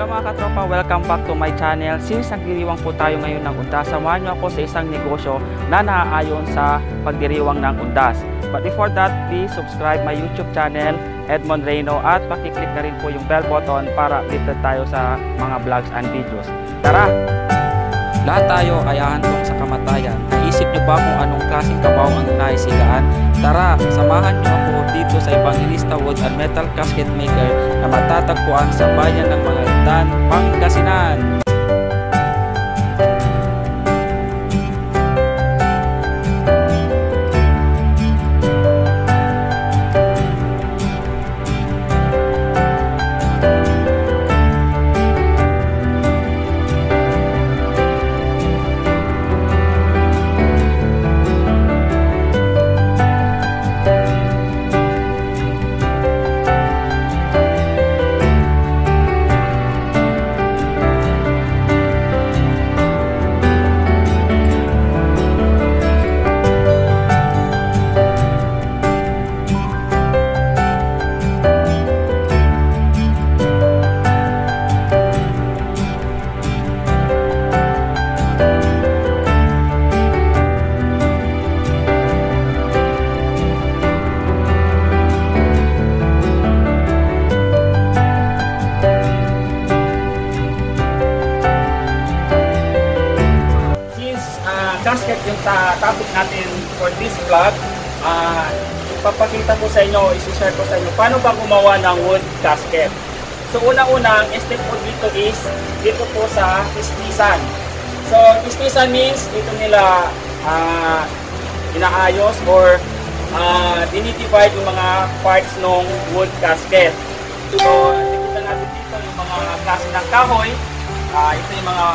Hello mga katropa, welcome back to my channel. Since nagdiriwang po tayo ngayon ng undas, samahan nyo ako sa isang negosyo na naaayon sa pagdiriwang ng undas. But before that, please subscribe my YouTube channel, Edmond Reyno, at pakiclick na rin po yung bell button para updated tayo sa mga vlogs and videos. Tara! Lahat tayo ay ahantong sa kamatayan. Naisip nyo ba kung anong klaseng kabaw ang naisigaan? Tara, samahan nyo ako dito sa Evangelista Wood and Metal Casket Maker na matatagpuan sa bayan ng Magaldan, Pangasinan. Casket yung topic natin for this vlog. Ipapakita ko sa inyo, isi-share ko sa inyo paano ba gumawa ng wood casket. So unang-unang step po dito is dito po sa istisan. So istisan means dito nila inaayos or dinidivide yung mga parts ng wood casket. So nakikita natin dito yung mga klase ng kahoy. Ito yung mga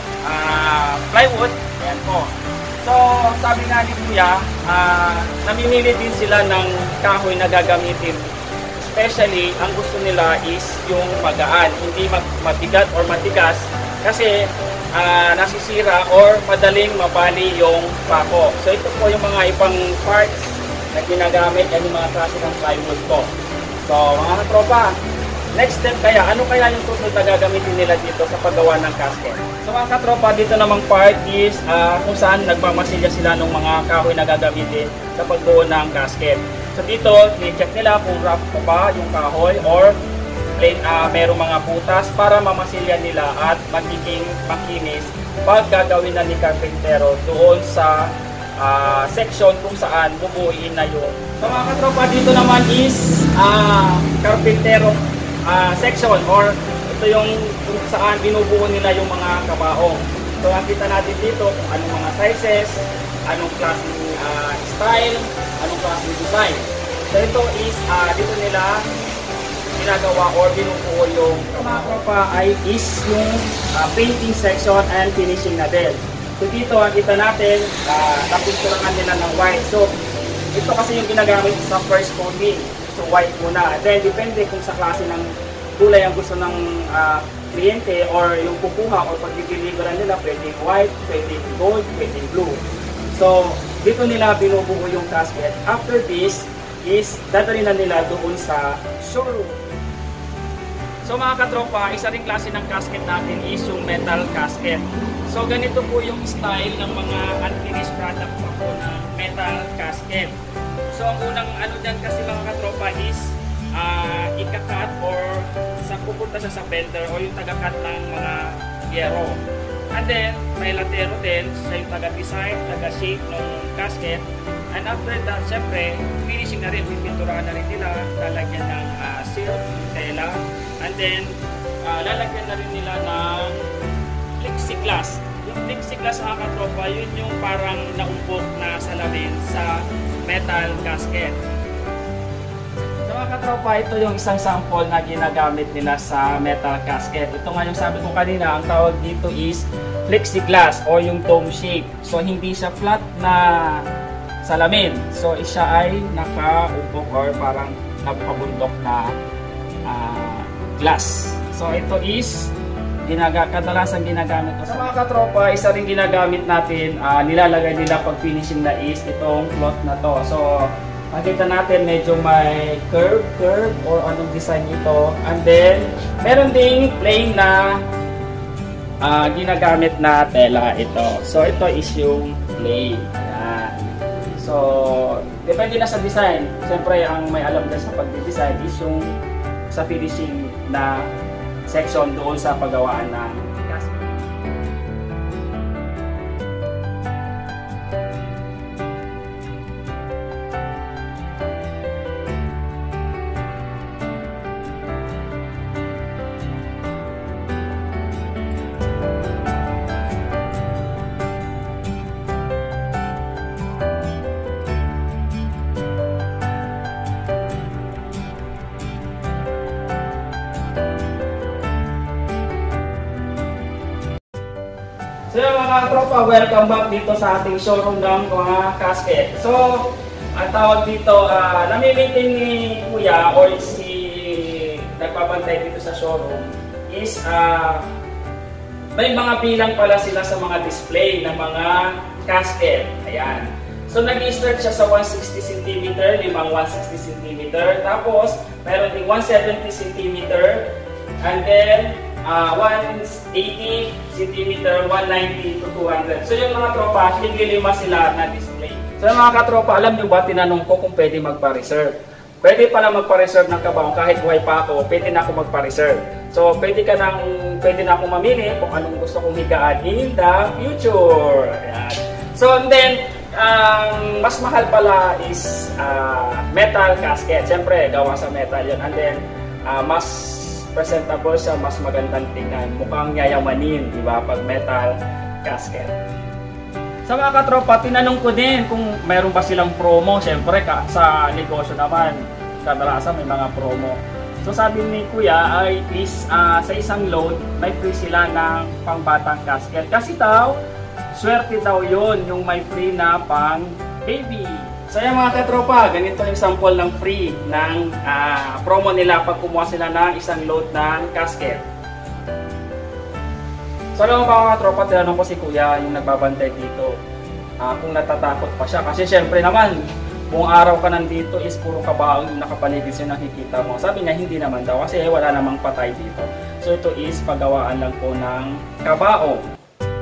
plywood. Ayan po. So, sabi nga ni Kuya, namimili din sila ng kahoy na gagamitin. Especially, ang gusto nila is yung magaan, hindi mabigat or matigas kasi nasisira or madaling mabali yung pako. So, ito po yung mga ibang parts na ginagamit at yung mga klase ng plywood ko. So, mga katropa, next step kaya, ano kaya yung susunod na gagamitin nila dito sa paggawa ng casket? So mga katropa, dito namang part is kung saan nagmamasilya sila ng mga kahoy na gagamitin sa pagbuo ng casket. So dito, i-check nila kung rough pa ba yung kahoy or plain, merong mga butas para mamasilya nila at magiging makinis pag gagawin na ni carpentero doon sa section kung saan bubuuin na yun. So mga katropa, dito naman is carpentero section or ito yung kung saan binubuo nila yung mga kabaong. So nakita natin dito kung anong mga sizes, anong klaseng style, anong klaseng design. So ito is dito nila ginagawa or binubuo yung mga tropa ay is yung painting section and finishing na din. So dito nakita natin napinturahan nila ng white. So ito kasi yung ginagamit sa first coating. So white muna. Then depende kung sa klase ng kulay ang gusto ng kliyente or yung kukuha or pagdideliveran nila, pwedeng white, pwedeng gold, pwedeng blue. So dito nila binubuo yung casket. After this is dadalhin na nila doon sa showroom. So mga katropa, isa ring klase ng casket natin is yung metal casket. So ganito po yung style ng mga unfinished product po ng metal casket. So ang unang ano dyan kasi mga katropa is ika-cut or pupunta sa vendor o yung taga-cut ng mga yero. And then may latero din, siya yung taga-design, taga-shape ng casket. And after that, syempre, finishing na rin, pipinturahan na rin nila, lalagyan ng silk, tela, and then lalagyan na rin nila ng plexiglass. Yung plexiglass mga katropa, yun yung parang naumbok na salamin sa metal casket. So mga katropa, ito yung isang sample na ginagamit nila sa metal casket. Ito nga yung sabi ko kanina, ang tawag dito is plexiglass o yung dome shape. So hindi siya flat na salamin. So siya ay nakaubok or parang napabundok na glass. So ito is kadalasan ginagamit ko. Sa mga katropa, isa rin ginagamit natin, nilalagay nila pag finishing na is itong cloth na to. So Makita natin medyo may curve or anong design ito. And then, meron ding plain na ginagamit na tela ito. So, ito is yung plain. Ayan. So, depende na sa design. Siyempre, ang may alam din sa pag-design is yung sa finishing na section doon sa paggawaan ng gasket. So mga tropa, welcome back dito sa ating showroom ng mga casket. So, ang tawag dito, nami-maintain ni Kuya or si nagpapantay dito sa showroom is may mga bilang pala sila sa mga display ng mga casket. Ayan. So, nag-start siya sa 160 cm, limang 160 cm. Tapos, meron din 170 cm. And then, 180 cm, 190 to 200. So yung mga tropa, lima sila na display. So yung mga katropa, alam nyo ba, tinanong ko kung pwede magpa-reserve. Pwede pala magpa-reserve ng kabaong kahit buhay pa ako, pwede na ako magpa-reserve. So pwede na akong mamili kung anong gusto kong higaan in the future. Ayan. So and then, mas mahal pala is metal casket. Siyempre, gawa sa metal yun. And then, mas presentable siya, mas magandang tingnan. Mukhang yayamanin, di ba? Pag metal casket. Sa mga katropa, tinanong ko din kung mayroon ba silang promo. Siyempre, sa negosyo naman, kadalasan may mga promo. So sabi ni Kuya ay sa isang load, may free sila ng pangbatang casket. Kasi daw, swerte daw yon yung may free na pang baby. So yan mga katropa, ganito yung sample ng free ng promo nila pag kumuha sila ng isang load ng casket. So alam mo mga katropa, tinanong ko si Kuya, yung nagbabantay dito, kung natatakot pa siya. Kasi syempre naman, buong araw ka nandito is puro kabaong yung nakapaligid siya nakikita mo. Sabi niya hindi naman daw kasi wala namang patay dito. So ito is paggawaan lang po ng kabaong.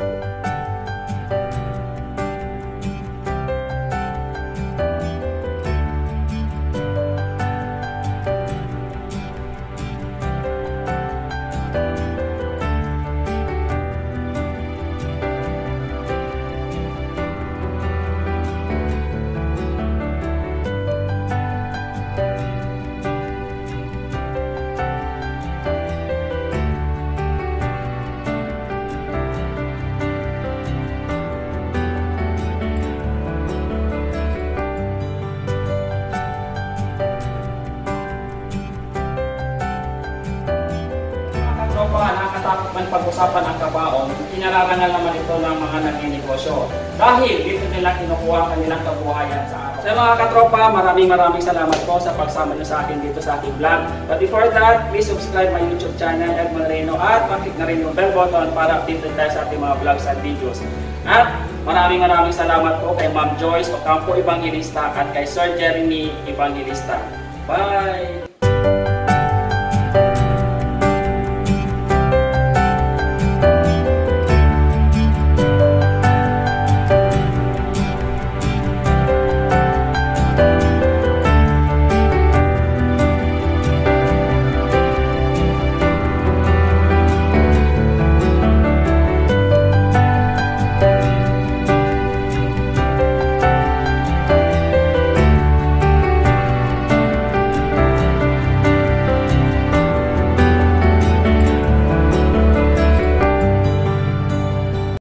Nakakatakot man pag-usapan ang kabaong, kinararangal naman ito ng mga nagninegosyo. Dahil dito nila kinukuha ang kanilang kabuhayan sa araw. Sa mga katropa, maraming salamat po sa pagsama nyo sa akin dito sa aking vlog. But before that, please subscribe my YouTube channel, Edmond Reyno, at maklik na rin yung bell button para updated tayo sa ating mga vlogs at videos. At maraming salamat po kay Ma'am Joyce Ocampo Evangelista at kay Sir Jeremy Evangelista. Bye!